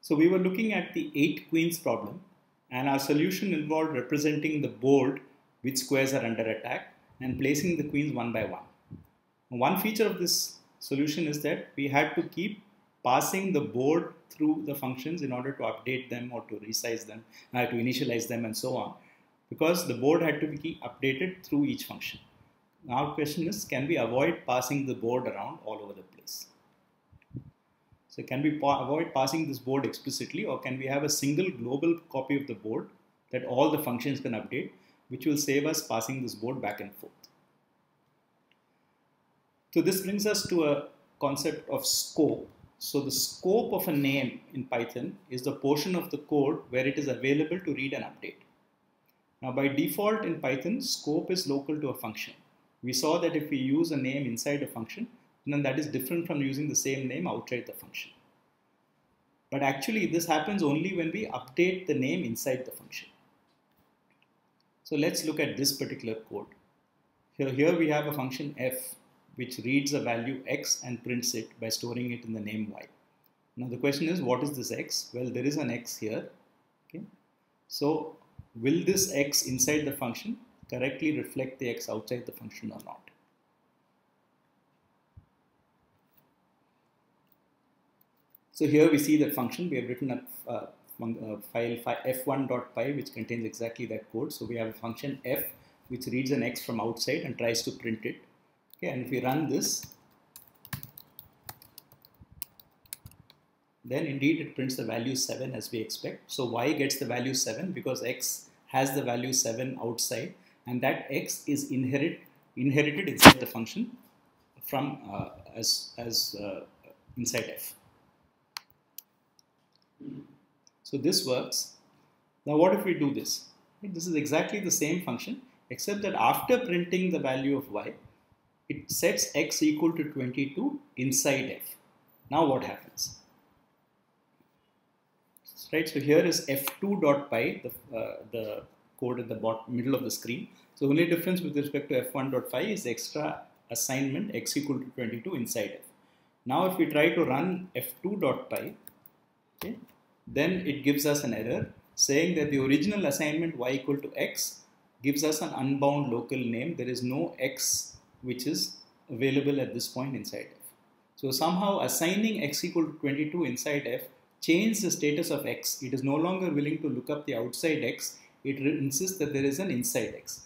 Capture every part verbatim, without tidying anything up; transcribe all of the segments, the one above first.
So we were looking at the eight queens problem, and our solution involved representing the board which squares are under attack and placing the queens one by one. One feature of this solution is that we had to keep passing the board through the functions in order to update them or to resize them, uh, to initialize them and so on, because the board had to be updated through each function. Now the question is, can we avoid passing the board around all over the place? So can we pa avoid passing this board explicitly, or can we have a single global copy of the board that all the functions can update, which will save us passing this board back and forth? So this brings us to a concept of scope. So the scope of a name in Python is the portion of the code where it is available to read and update. Now by default in Python, scope is local to a function. We saw that if we use a name inside a function, then that is different from using the same name outside the function. But actually this happens only when we update the name inside the function. So let's look at this particular code. Here, here we have a function f which reads a value x and prints it by storing it in the name y. Now the question is, what is this x? Well, there is an x here. Okay. So will this x inside the function correctly reflect the x outside the function or not? So here we see that function. We have written a, uh, a file f one dot py which contains exactly that code. So we have a function f which reads an x from outside and tries to print it. Okay, and if we run this, then indeed it prints the value seven as we expect. So y gets the value seven because x has the value seven outside, and that x is inherit, inherited inside the function from uh, as, as uh, inside f. So this works. Now what if we do this? This is exactly the same function, except that after printing the value of y, it sets x equal to twenty-two inside f. Now what happens? Right, so here is f two dot py, the, uh, the code at the bottom, middle of the screen. So only difference with respect to f one dot py is extra assignment x equal to twenty-two inside f. Now if we try to run f two dot py, okay, then it gives us an error saying that the original assignment y equal to x gives us an unbound local name. There is no x which is available at this point inside f. So somehow assigning x equal to twenty-two inside f changed the status of x. It is no longer willing to look up the outside x. It insists that there is an inside x.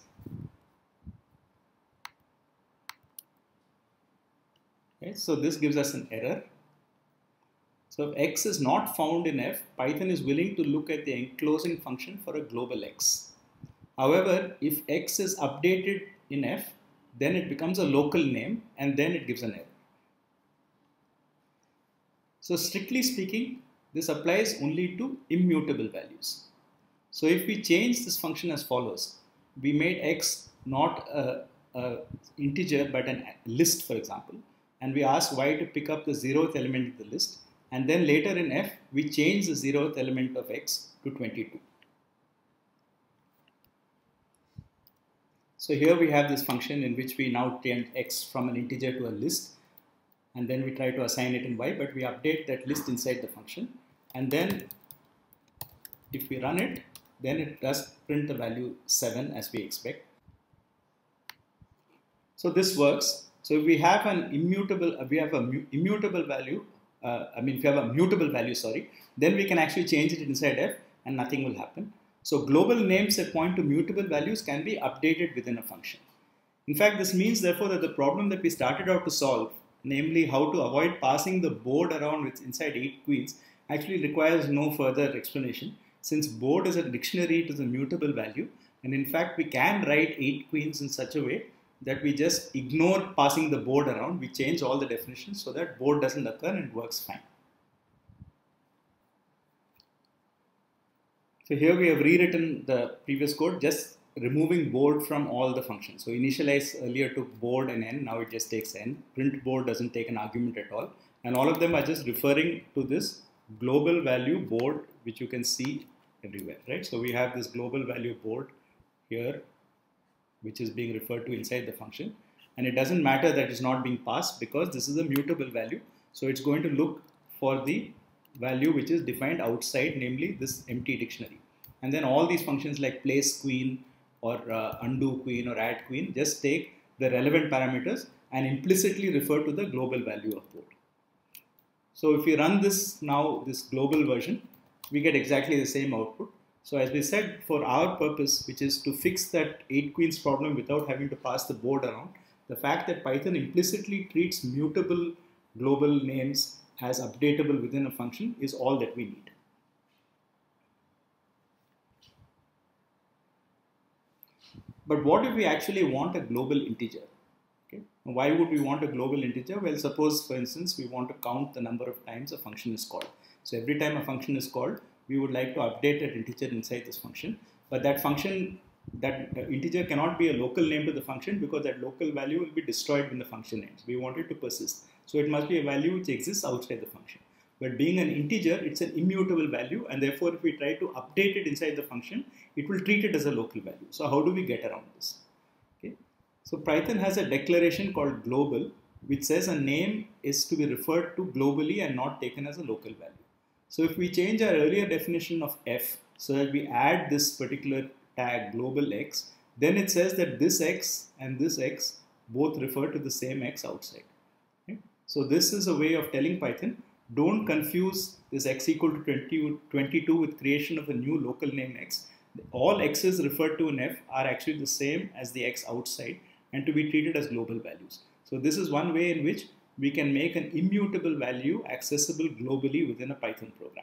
Okay, so this gives us an error. So if x is not found in f, Python is willing to look at the enclosing function for a global x. However, if x is updated in f, then it becomes a local name and then it gives an error. So strictly speaking, this applies only to immutable values. So if we change this function as follows, we made x not a, a integer but a list, for example, and we ask y to pick up the zeroth element of the list, and then later in f we change the zeroth element of x to twenty-two. So here we have this function in which we now change x from an integer to a list, and then we try to assign it in y, but we update that list inside the function, and then if we run it, then it does print the value seven as we expect. So this works. So if we have an immutable, uh, we have a immutable value, uh, I mean if we have a mutable value, sorry, then we can actually change it inside f and nothing will happen. So global names that point to mutable values can be updated within a function. In fact, this means therefore that the problem that we started out to solve, namely how to avoid passing the board around with inside eight queens, actually requires no further explanation, since board is a dictionary to the mutable value, and in fact we can write eight queens in such a way that we just ignore passing the board around. We change all the definitions so that board doesn't occur and it works fine. So here we have rewritten the previous code, just removing board from all the functions. So initialize earlier took board and n, now it just takes n. Print board doesn't take an argument at all. And all of them are just referring to this global value board, which you can see everywhere, right? So we have this global value board here, which is being referred to inside the function. And it doesn't matter that it's not being passed because this is a mutable value. So it's going to look for the value which is defined outside, namely this empty dictionary. And then all these functions like place queen or uh, undo queen or add queen just take the relevant parameters and implicitly refer to the global value of board. So if we run this now, this global version, we get exactly the same output. So as we said, for our purpose, which is to fix that eight queens problem without having to pass the board around, the fact that Python implicitly treats mutable global names as updatable within a function is all that we need. But what if we actually want a global integer? Okay. Why would we want a global integer? Well, suppose, for instance, we want to count the number of times a function is called. So every time a function is called, we would like to update an integer inside this function. But that function, that integer cannot be a local name to the function because that local value will be destroyed when the function ends. We want it to persist. So it must be a value which exists outside the function. But being an integer, it's an immutable value, and therefore if we try to update it inside the function, it will treat it as a local value. So how do we get around this? Okay. So Python has a declaration called global, which says a name is to be referred to globally and not taken as a local value. So if we change our earlier definition of f so that we add this particular tag global x, then it says that this x and this x both refer to the same x outside. Okay. So this is a way of telling Python, don't confuse this x equal to twenty, twenty-two with creation of a new local name x. All x's referred to in f are actually the same as the x outside and to be treated as global values. So this is one way in which we can make an immutable value accessible globally within a Python program.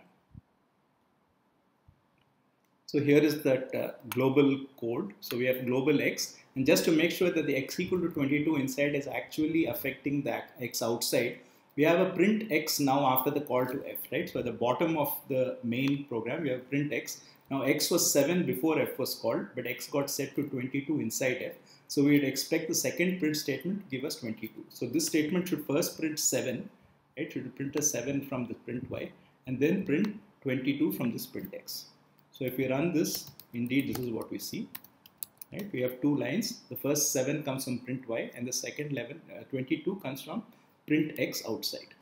So here is that uh, global code. So we have global x, and just to make sure that the x equal to twenty-two inside is actually affecting the x outside, we have a print x now after the call to f, right? So at the bottom of the main program, we have print x. Now x was seven before f was called, but x got set to twenty-two inside f. So we would expect the second print statement to give us twenty-two. So this statement should first print seven, right? Should print a seven from the print y, and then print twenty-two from this print x. So if we run this, indeed this is what we see. Right? We have two lines. The first seven comes from print y, and the second eleven, uh, twenty-two comes from print x outside.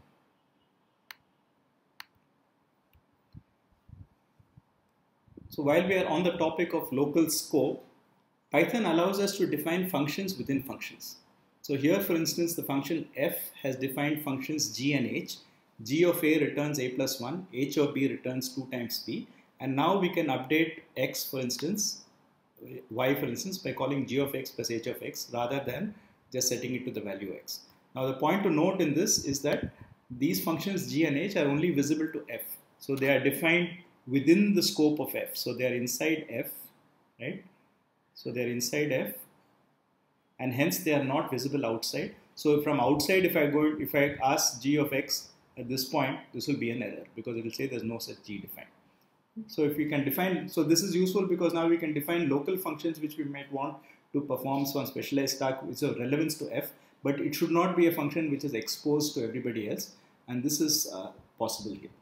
So while we are on the topic of local scope, Python allows us to define functions within functions. So here, for instance, the function f has defined functions g and h. G of a returns a plus one, h of b returns two times b. And now we can update x, for instance, y, for instance, by calling g of x plus h of x rather than just setting it to the value x. Now the point to note in this is that these functions g and h are only visible to f. So they are defined within the scope of f. So they are inside f, right? So they are inside f, and hence they are not visible outside. So from outside, if I go, if I ask g of x at this point, this will be an error because it will say there's no such g defined. So if we can define, so this is useful because now we can define local functions which we might want to perform some specialized task which is of relevance to f, but it should not be a function which is exposed to everybody else, and this is uh, possible here.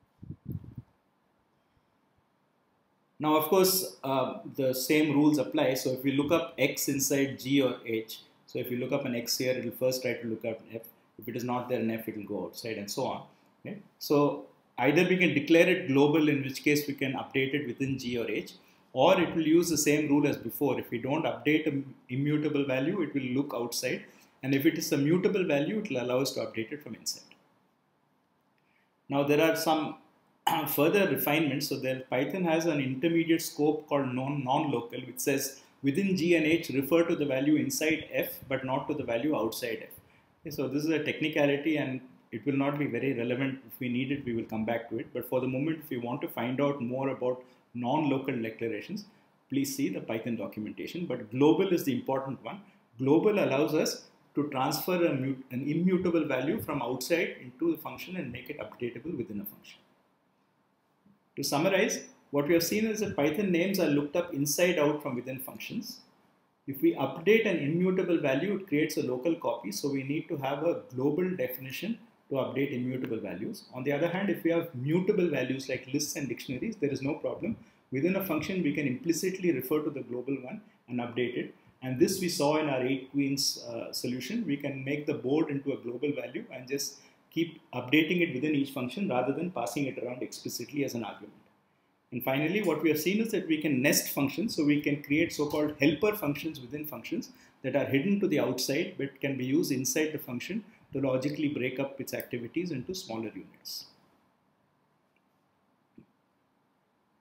Now, of course, uh, the same rules apply. So if we look up x inside g or h, so if you look up an x here, it will first try to look up an f. If it is not there in f, it will go outside and so on. Okay? So either we can declare it global, in which case we can update it within g or h, or it will use the same rule as before. If we don't update an immutable value, it will look outside. And if it is a mutable value, it will allow us to update it from inside. Now there are some further refinements. So there, Python has an intermediate scope called non, non-local, which says within g and h refer to the value inside f, but not to the value outside f. Okay, so this is a technicality, and it will not be very relevant. If we need it, we will come back to it. But for the moment, if you want to find out more about non-local declarations, please see the Python documentation. But global is the important one. Global allows us to transfer a mut an immutable value from outside into the function and make it updatable within a function. To summarize, what we have seen is that Python names are looked up inside out from within functions. If we update an immutable value, it creates a local copy. So we need to have a global definition to update immutable values. On the other hand, if we have mutable values like lists and dictionaries, there is no problem. Within a function, we can implicitly refer to the global one and update it. And this we saw in our eight queens uh, solution. We can make the board into a global value and just keep updating it within each function rather than passing it around explicitly as an argument. And finally, what we have seen is that we can nest functions, so we can create so-called helper functions within functions that are hidden to the outside but can be used inside the function to logically break up its activities into smaller units.